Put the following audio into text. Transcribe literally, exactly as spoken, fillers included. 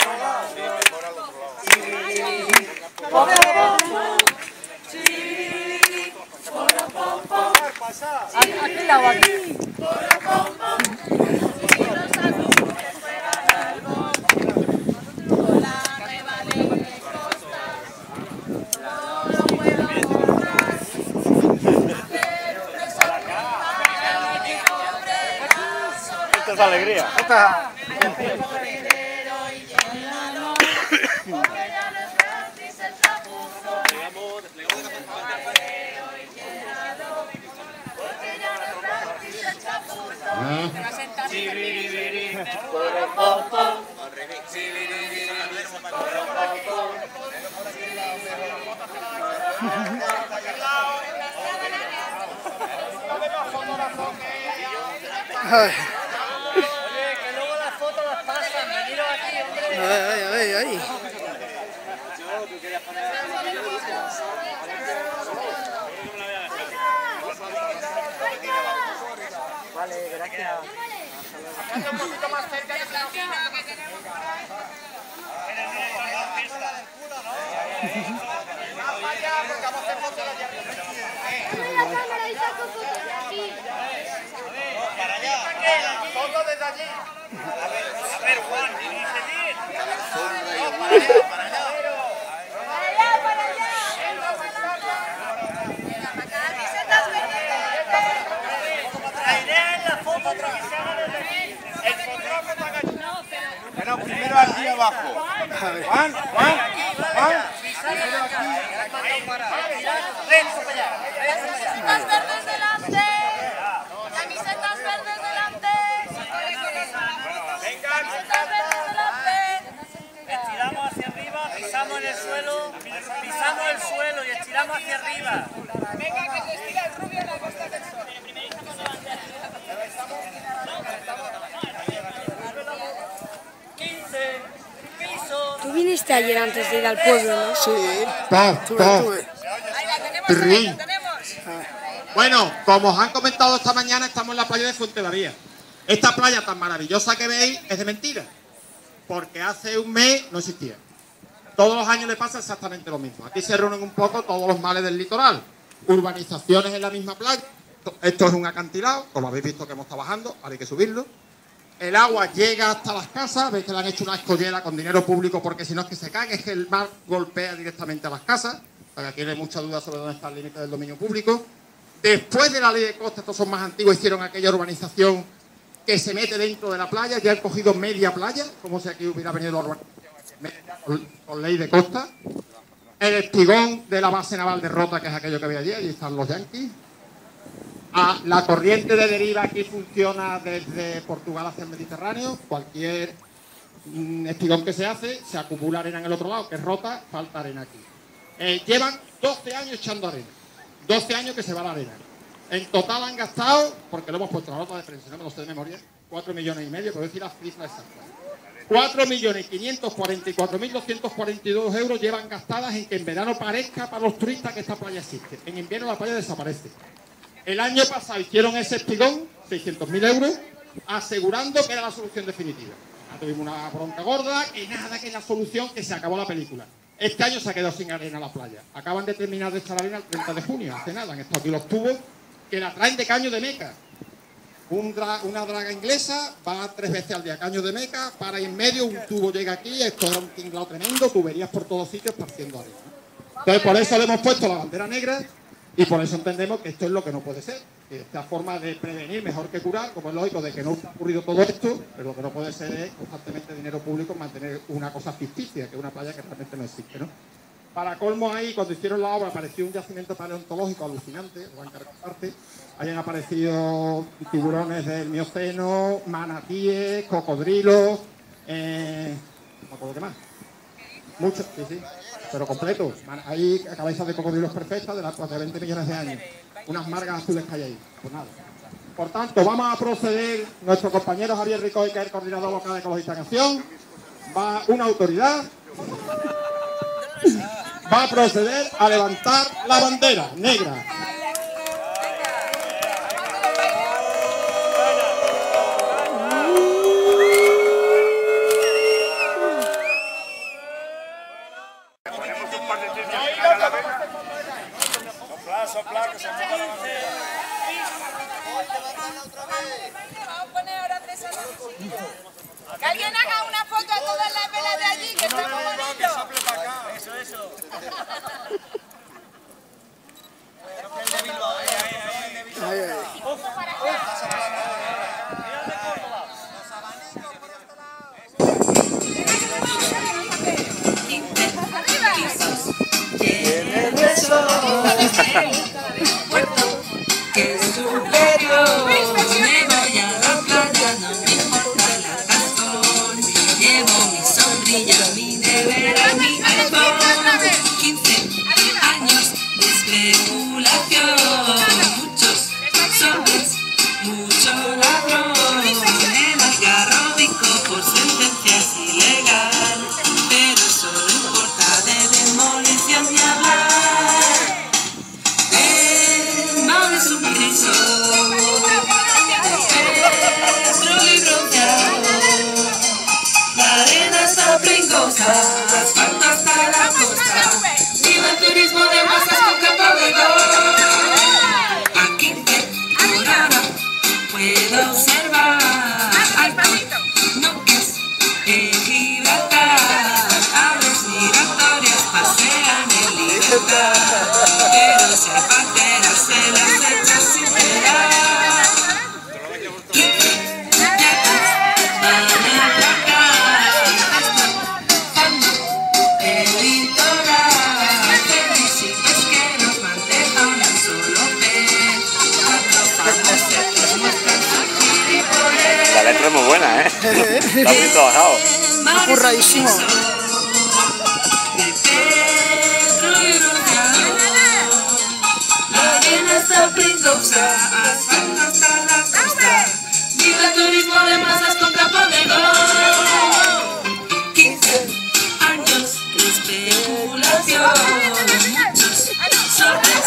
Aquí la hago aquí. Esta es alegría. Esta... Ay. Oye, que luego las fotos las pasan, veniros aquí, hombre. Ay, ay, ay. Vale, gracias. Un poquito más cerca de la foto desde allí. A ver, a ver, Juan, dirige. No, para allá, para allá. Para allá, para allá. La idea es la foto otra que se haga desde aquí. El fotógrafo está agachado. Pero primero aquí abajo. Juan, Juan, Juan. Primero aquí. Renzo para allá. Camisetas verdes delante. Camisetas verdes delante. Camisetas verdes delante. Estiramos hacia arriba, pisamos en el suelo, pisamos el suelo y estiramos hacia arriba. Venga, que se estira el rubio en la costa del sol. quince pisos. Tú viniste ayer antes de ir al pueblo, ¿no? Sí. Pa, Estuve, pa. estuve. Ahí la tenemos, Pirrín. ahí la tenemos. Bueno, como os han comentado esta mañana, estamos en la playa de Fuentevaría. Esta playa tan maravillosa que veis es de mentira, porque hace un mes no existía. Todos los años le pasa exactamente lo mismo. Aquí se reúnen un poco todos los males del litoral. Urbanizaciones en la misma playa. Esto es un acantilado, como habéis visto que hemos estado bajando, ahora hay que subirlo. El agua llega hasta las casas, veis que le han hecho una escollera con dinero público porque si no es que se cae, es que el mar golpea directamente a las casas, para que aquí no hay mucha duda sobre dónde está el límite del dominio público. Después de la ley de costa, estos son más antiguos, hicieron aquella urbanización que se mete dentro de la playa, ya han cogido media playa, como si aquí hubiera venido la urbanización con, con ley de costa. El espigón de la base naval de Rota, que es aquello que había allí, allí están los yanquis. Ah, la corriente de deriva aquí funciona desde Portugal hacia el Mediterráneo. Cualquier mm, espigón que se hace, se acumula arena en el otro lado, que es Rota, falta arena aquí. Eh, llevan doce años echando arena. doce años que se va la arena. En total han gastado, porque lo hemos puesto en la nota de prensa, no me lo sé de memoria, cuatro millones y medio, pero decir la cifra exacta. cuatro millones quinientos cuarenta y cuatro mil doscientos cuarenta y dos euros llevan gastadas en que en verano parezca para los turistas que esta playa existe. En invierno la playa desaparece. El año pasado hicieron ese espigón, seiscientos mil euros, asegurando que era la solución definitiva. Ya tuvimos una bronca gorda, que nada, que es la solución, que se acabó la película. Este año se ha quedado sin arena la playa. Acaban de terminar de echar arena el treinta de junio, hace nada. Han estado aquí los tubos que la traen de Caño de Meca. Un dra una draga inglesa va tres veces al día a Caño de Meca, para en medio, un tubo llega aquí, esto era un tinglado tremendo, tuberías por todos sitios partiendo arena. Entonces por eso le hemos puesto la bandera negra y por eso entendemos que esto es lo que no puede ser. Que esta forma de prevenir mejor que curar, como es lógico de que no ha ocurrido todo esto, pero lo que no puede ser es constantemente dinero público mantener una cosa ficticia, que es una playa que realmente no existe, ¿no? Para colmo ahí, cuando hicieron la obra, apareció un yacimiento paleontológico alucinante, lo van a encargar parte. Hayan aparecido tiburones del Mioceno, manatíes, cocodrilos, eh, no me acuerdo qué más. Muchos, sí, sí, pero completos. Hay cabezas de cocodrilos perfectas de las de veinte millones de años. Unas margas azules que hay ahí. Pues nada. Por tanto, vamos a proceder, nuestro compañero Javier Ricoy, que es el coordinador local de Ecologista Canción, va una autoridad, va a proceder a levantar la bandera negra. Puerto que es superior. Me voy a la playa, no me importa la razón. Llevo mi sombrilla, mi nevera, mi iPhone. quince años de especulación. Muchos sobres, mucho ladrón. El algarrobico por sentencias ilegal. Pero eso no importa, de demolición ni hablar. El mar es un piso de petróleo y bronceado. La arena está pringosa, asfalto hasta la costa. Viva el turismo de masas con capa de gol. A quince por hora puedo observar noques en Gibraltar. Aves migratorias pasean en libertad. Pero si hay panteras se las echa sin piedad. quince yates van a atracar. El litoral, felices que nos mantejan un solo pez. Cuatro famosos muestran su gilipollas. La letra es muy buena, ¿eh? Está bien trabajado. Curradísimo. De petróleo y bronceado. La arena está pringosa, asfalto hasta la costa. Viva el turismo de masas con capa de gol. quince años de especulación. Muchos sobre